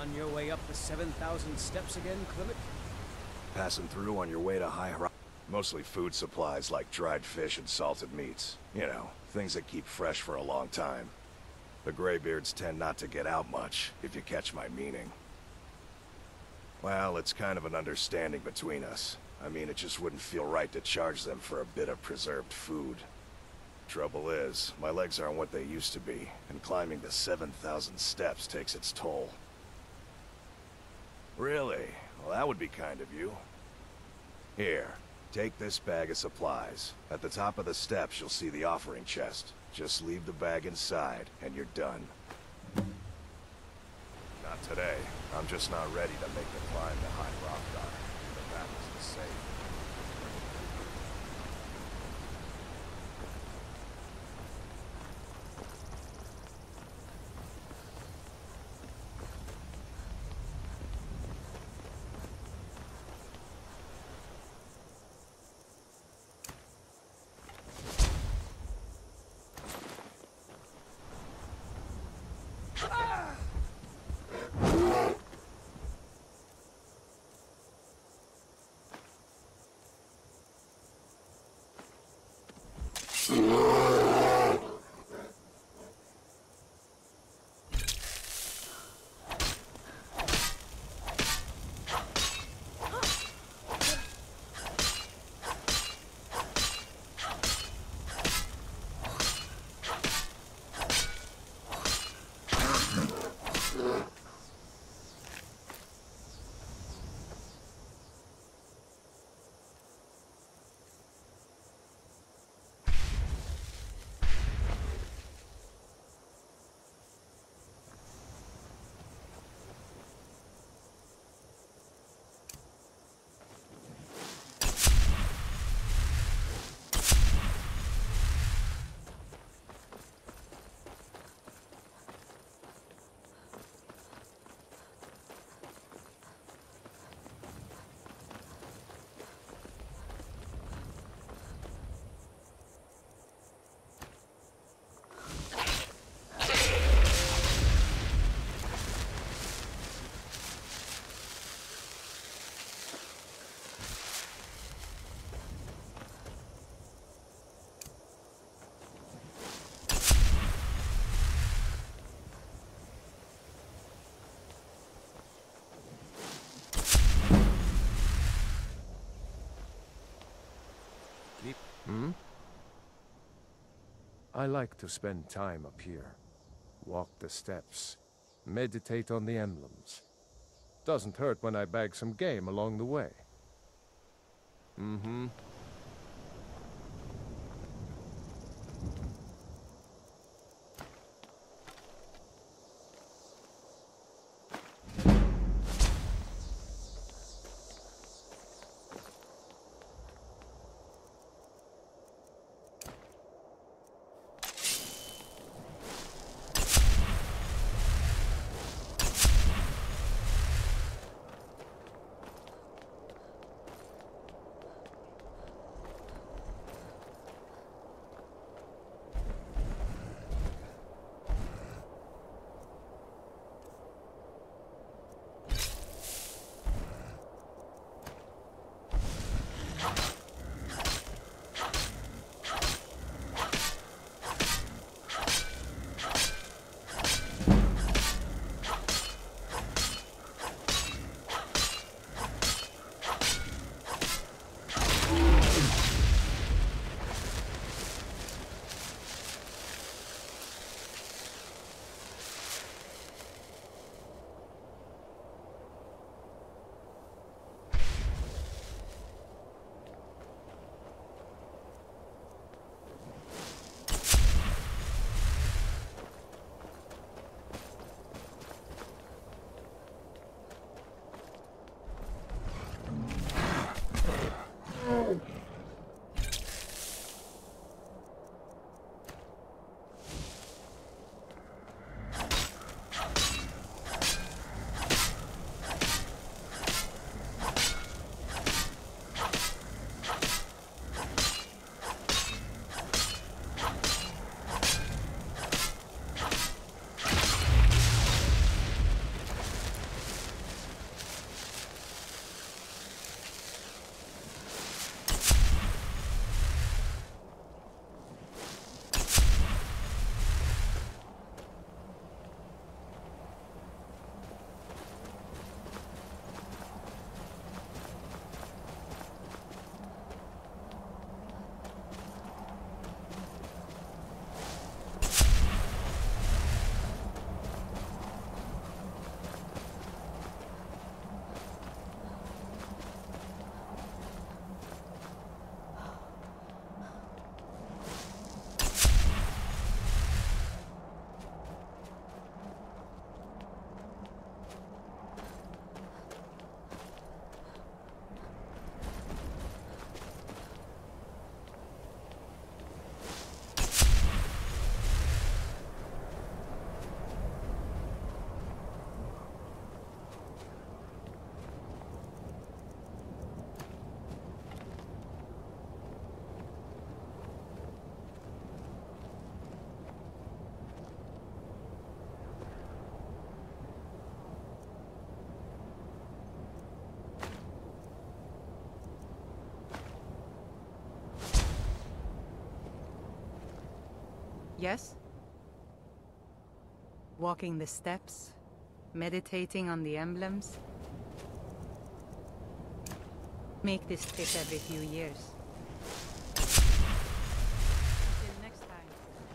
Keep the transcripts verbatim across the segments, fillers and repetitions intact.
On your way up the seven thousand steps again, Clement? Passing through on your way to High Horizon. Mostly food supplies like dried fish and salted meats. You know, things that keep fresh for a long time. The Greybeards tend not to get out much, if you catch my meaning. Well, it's kind of an understanding between us. I mean, it just wouldn't feel right to charge them for a bit of preserved food. Trouble is, my legs aren't what they used to be, and climbing the seven thousand steps takes its toll. Really? Well, that would be kind of you. Here, take this bag of supplies. At the top of the steps, you'll see the offering chest. Just leave the bag inside, and you're done. Not today. I'm just not ready to make the climb to High Rockdar. The battle's insane. Hmm? I like to spend time up here. Walk the steps. Meditate on the emblems. Doesn't hurt when I bag some game along the way. Mm-hmm. Yes? Walking the steps, meditating on the emblems. Make this trip every few years. Until next time.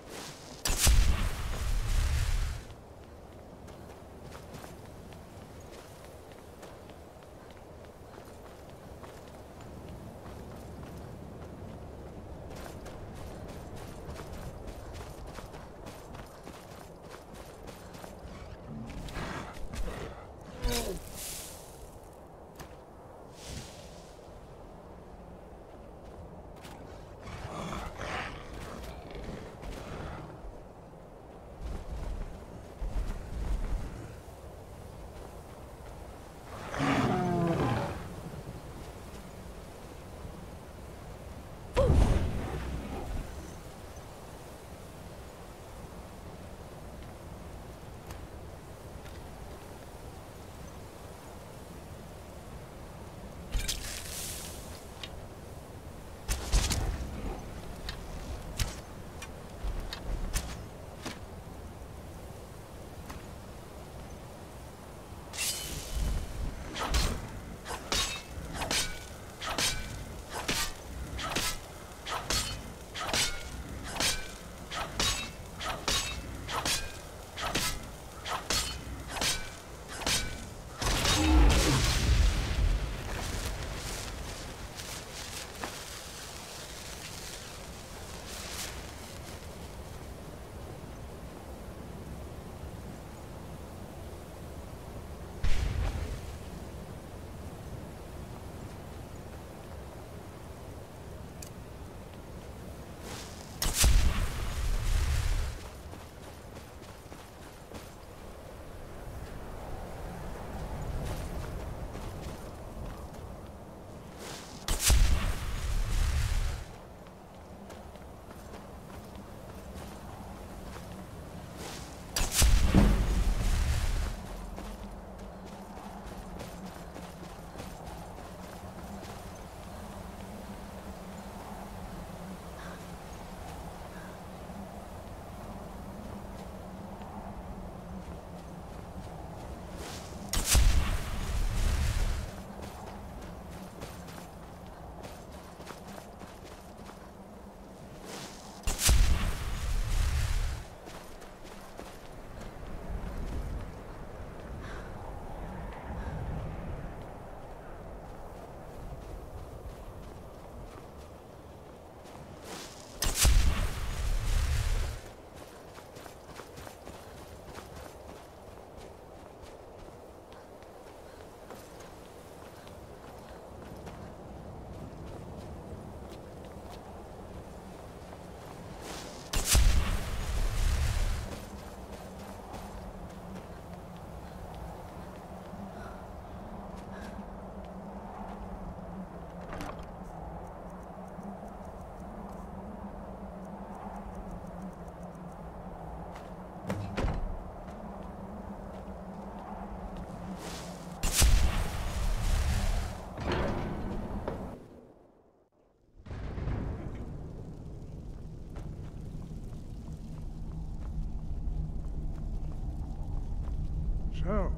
So,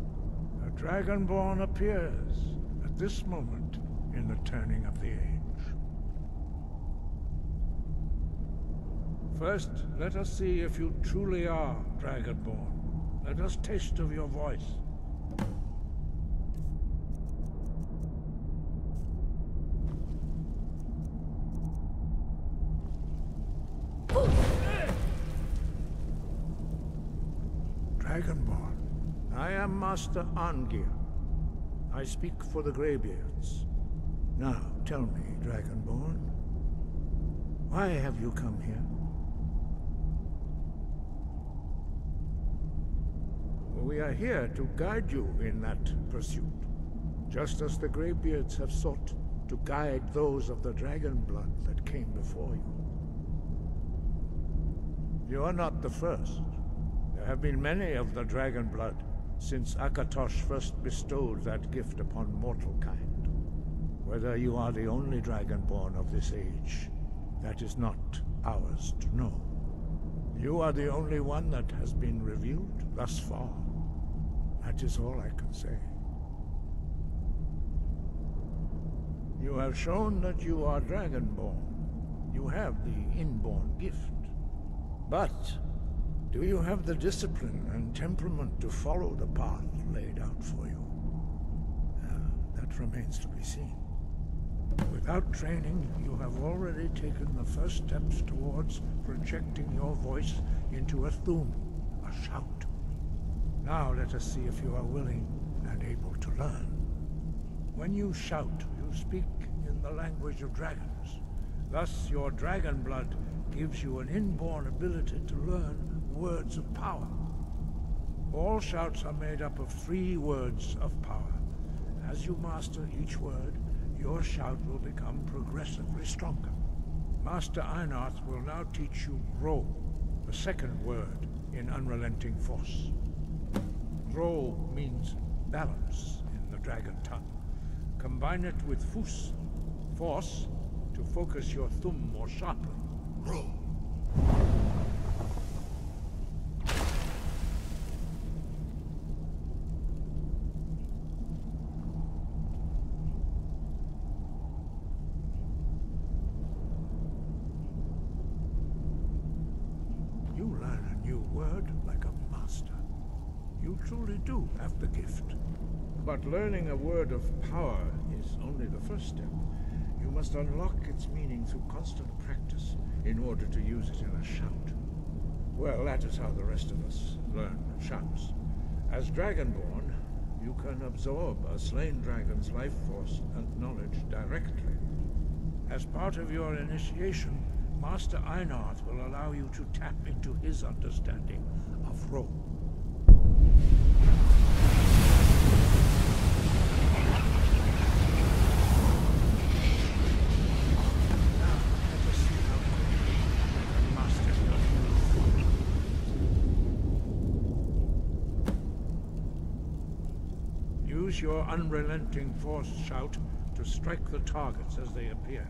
a Dragonborn appears at this moment in the turning of the age. First, let us see if you truly are Dragonborn. Let us taste of your voice. Dragonborn. I am Master Angir. I speak for the Greybeards. Now, tell me, Dragonborn, why have you come here? We are here to guide you in that pursuit, just as the Greybeards have sought to guide those of the dragon blood that came before you. You are not the first. There have been many of the dragon blood since Akatosh first bestowed that gift upon mortal kind. Whether you are the only Dragonborn of this age, that is not ours to know. You are the only one that has been revealed thus far. That is all I can say. You have shown that you are Dragonborn. You have the inborn gift. But do you have the discipline and temperament to follow the path laid out for you? Uh, that remains to be seen. Without training, you have already taken the first steps towards projecting your voice into a thum, a shout. Now let us see if you are willing and able to learn. When you shout, you speak in the language of dragons. Thus, your dragon blood gives you an inborn ability to learn words of power. All shouts are made up of three words of power. As you master each word, your shout will become progressively stronger. Master Einarth will now teach you Ro, the second word in Unrelenting Force. Ro means balance in the dragon tongue. Combine it with Fus, force, to focus your thumb more sharply. Ro. You learn a new word like a master. You truly do have the gift. But learning a word of power is only the first step. You must unlock its meaning through constant practice in order to use it in a shout. Well, that is how the rest of us learn shouts. As Dragonborn, you can absorb a slain dragon's life force and knowledge directly. As part of your initiation, Master Einarth will allow you to tap into his understanding of Ro. Use your unrelenting force shout to strike the targets as they appear.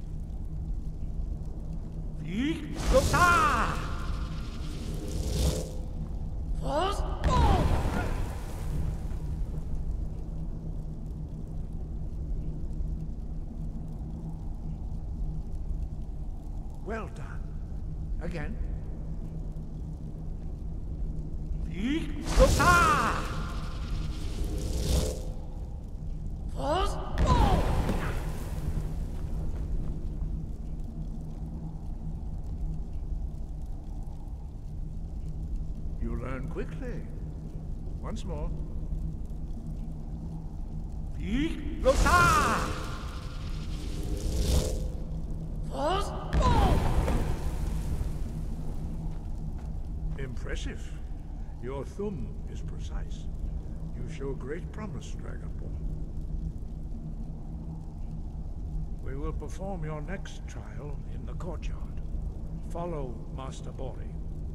Well done. Again. You learn quickly. Once more. Impressive. Your thumb is precise. You show great promise, Dragonborn. We will perform your next trial in the courtyard. Follow Master Bori.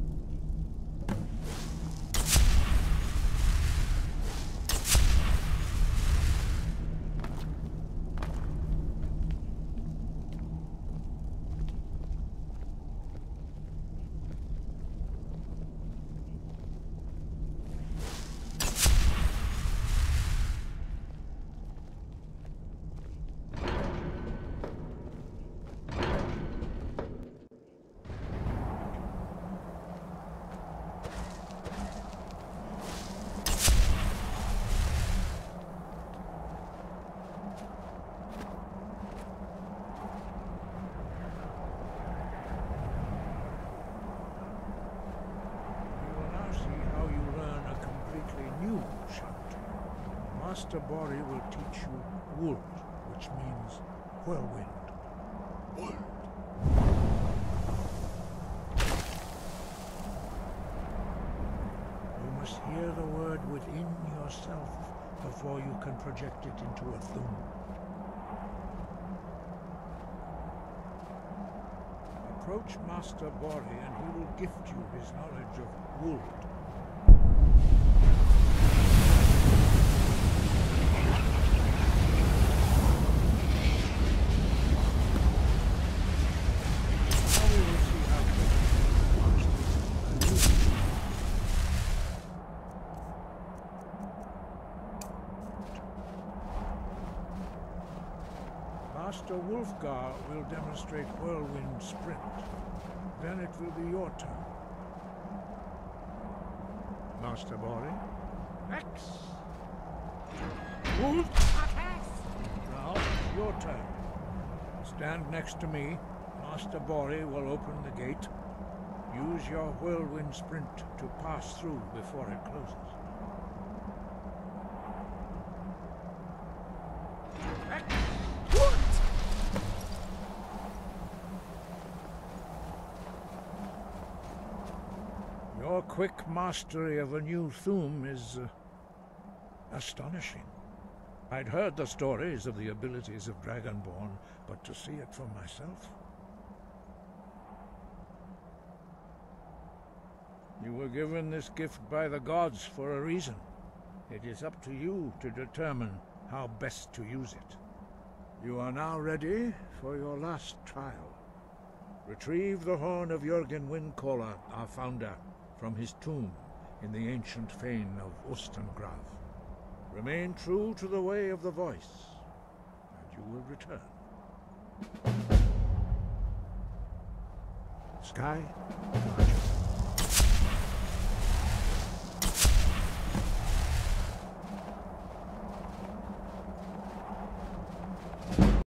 Master Bori will teach you Wold, which means whirlwind. Wold. You must hear the word within yourself before you can project it into a thum. Approach Master Bori and he will gift you his knowledge of Wold. Master Wolfgar will demonstrate Whirlwind Sprint. Then it will be your turn. Master Bori? X! Wolf! Now, your turn. Stand next to me. Master Bori will open the gate. Use your Whirlwind Sprint to pass through before it closes. Your quick mastery of a new Thuum is uh, astonishing. I'd heard the stories of the abilities of Dragonborn, but to see it for myself... You were given this gift by the gods for a reason. It is up to you to determine how best to use it. You are now ready for your last trial. Retrieve the horn of Jürgen Windcaller, our founder, from his tomb in the ancient fane of Ostengrav. Remain true to the way of the voice, and you will return. Sky?